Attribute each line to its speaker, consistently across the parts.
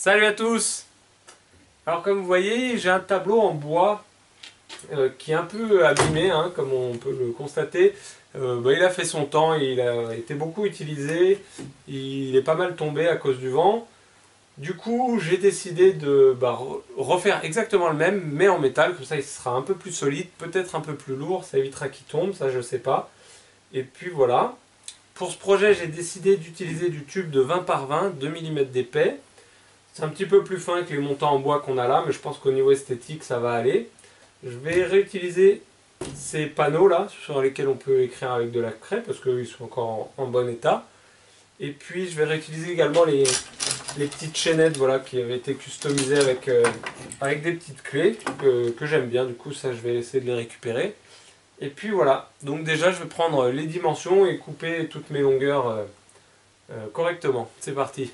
Speaker 1: Salut à tous! Alors comme vous voyez, j'ai un tableau en bois qui est un peu abîmé, hein, comme on peut le constater. Il a fait son temps, il a été beaucoup utilisé, il est pas mal tombé à cause du vent. Du coup, j'ai décidé de refaire exactement le même, mais en métal, comme ça il sera un peu plus solide, peut-être un peu plus lourd, ça évitera qu'il tombe, ça je sais pas. Et puis voilà. Pour ce projet, j'ai décidé d'utiliser du tube de 20 par 20, 2 mm d'épais. C'est un petit peu plus fin que les montants en bois qu'on a là, mais je pense qu'au niveau esthétique, ça va aller. Je vais réutiliser ces panneaux là, sur lesquels on peut écrire avec de la craie, parce qu'ils sont encore en bon état. Et puis je vais réutiliser également les petites chaînettes, voilà, qui avaient été customisées avec des petites clés, que j'aime bien. Du coup, ça, je vais essayer de les récupérer. Et puis voilà, donc déjà je vais prendre les dimensions et couper toutes mes longueurs correctement. C'est parti!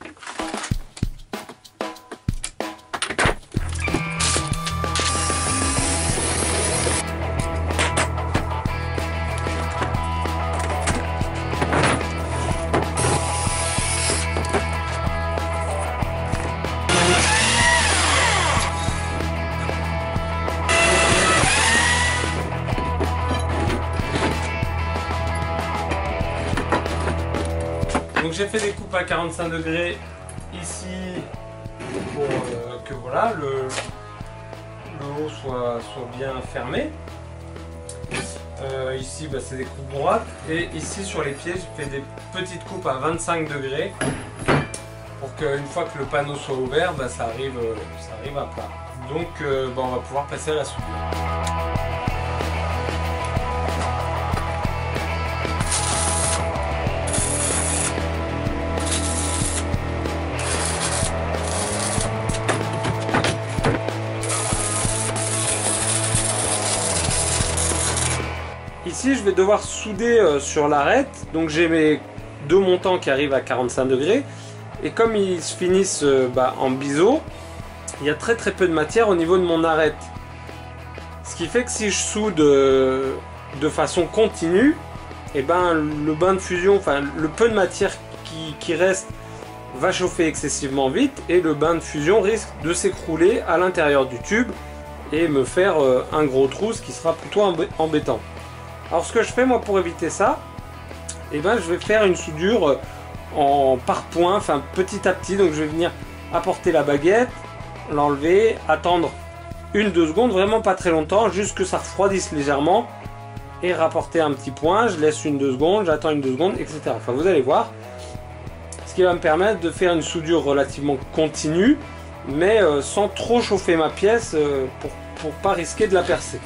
Speaker 1: Donc j'ai fait des coupes à 45 degrés ici pour que voilà, le haut soit bien fermé. Ici c'est des coupes droites et ici sur les pieds j'ai fait des petites coupes à 25 degrés pour qu'une fois que le panneau soit ouvert, ça arrive à plat. Donc on va pouvoir passer à la soudure. Ici, je vais devoir souder sur l'arête. Donc j'ai mes deux montants qui arrivent à 45 degrés. Et comme ils se finissent en biseau, il y a très peu de matière au niveau de mon arête. Ce qui fait que si je soude de façon continue, le bain de fusion, le peu de matière qui reste va chauffer excessivement vite. Et le bain de fusion risque de s'écrouler à l'intérieur du tube et me faire un gros trou, ce qui sera plutôt embêtant. Alors ce que je fais moi pour éviter ça, je vais faire une soudure par point, petit à petit. Donc je vais venir apporter la baguette, l'enlever, attendre 1-2 secondes, vraiment pas très longtemps, juste que ça refroidisse légèrement et rapporter un petit point. Je laisse 1-2 secondes, j'attends 1-2 secondes, etc. Vous allez voir, ce qui va me permettre de faire une soudure relativement continue, mais sans trop chauffer ma pièce pour pas risquer de la percer.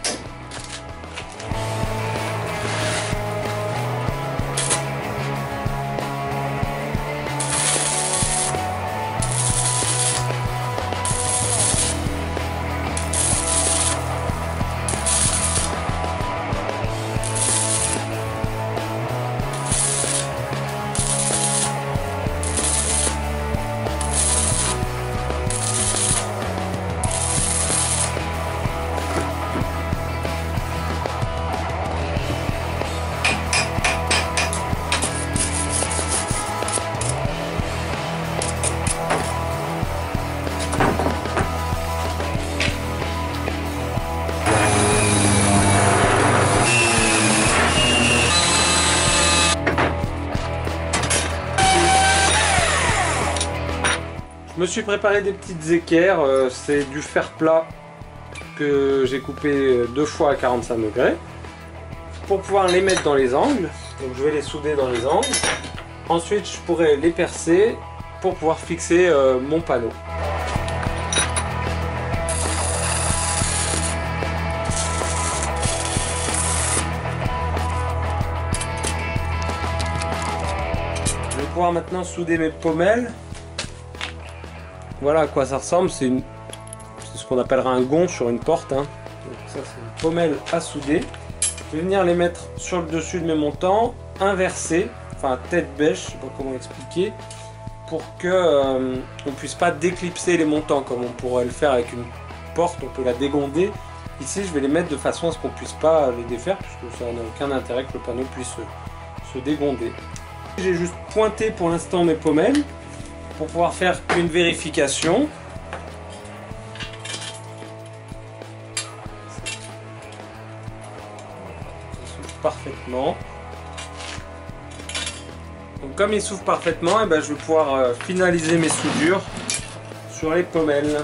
Speaker 1: Je me suis préparé des petites équerres, c'est du fer plat que j'ai coupé 2 fois à 45 degrés pour pouvoir les mettre dans les angles. Donc je vais les souder dans les angles. Ensuite je pourrai les percer pour pouvoir fixer mon panneau. Je vais pouvoir maintenant souder mes pommelles. Voilà à quoi ça ressemble, c'est ce qu'on appellera un gond sur une porte. Donc ça c'est une pommelle à souder. Je vais venir les mettre sur le dessus de mes montants, inversés, tête bêche, je sais pas comment expliquer, pour que on puisse pas déclipser les montants comme on pourrait le faire avec une porte, on peut la dégonder. Ici je vais les mettre de façon à ce qu'on puisse pas les défaire, puisque ça n'a aucun intérêt que le panneau puisse se dégonder. J'ai juste pointé pour l'instant mes pommelles. pour pouvoir faire une vérification. Il s'ouvre parfaitement. Donc comme il s'ouvre parfaitement, et ben, je vais pouvoir finaliser mes soudures sur les pommelles.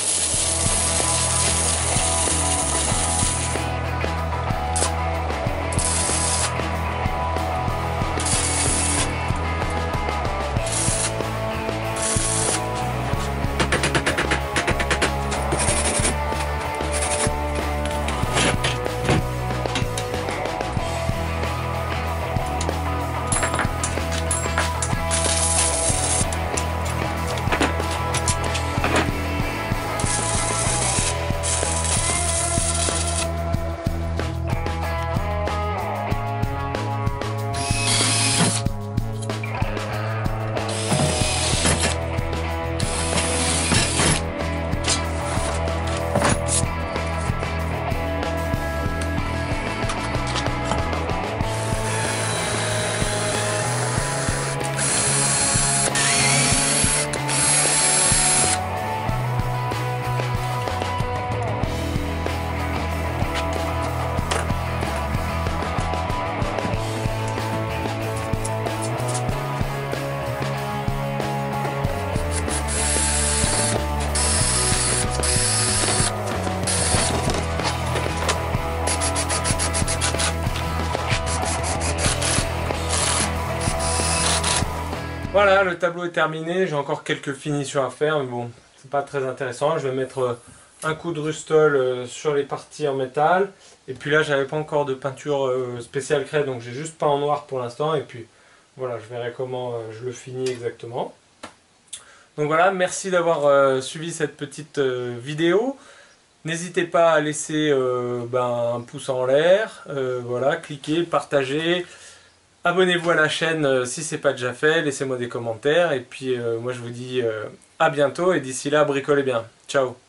Speaker 1: Voilà, le tableau est terminé, j'ai encore quelques finitions à faire, mais bon, c'est pas très intéressant. Je vais mettre un coup de Rustol sur les parties en métal, et puis là j'avais pas encore de peinture spéciale craie, donc j'ai juste peint en noir pour l'instant, et puis voilà, je verrai comment je le finis exactement. Donc voilà, merci d'avoir suivi cette petite vidéo. N'hésitez pas à laisser un pouce en l'air, voilà, cliquez, partagez. Abonnez-vous à la chaîne si ce n'est pas déjà fait, laissez-moi des commentaires et puis moi je vous dis à bientôt et d'ici là bricolez bien. Ciao.